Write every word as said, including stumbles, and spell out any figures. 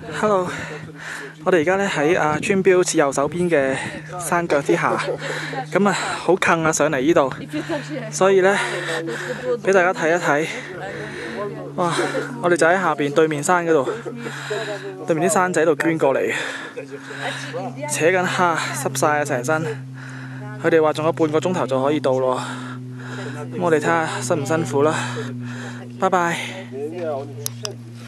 Hello， 我哋而家咧喺啊村標好似右手邊嘅山腳之下，咁啊好近啊上嚟呢度，所以咧俾大家睇一睇。哇！我哋就喺下邊對面山嗰度，對面啲山仔度捐過嚟，扯緊蝦，濕晒啊成身。佢哋話仲有半個鐘頭就可以到咯，咁我哋睇下辛唔辛苦啦。拜拜。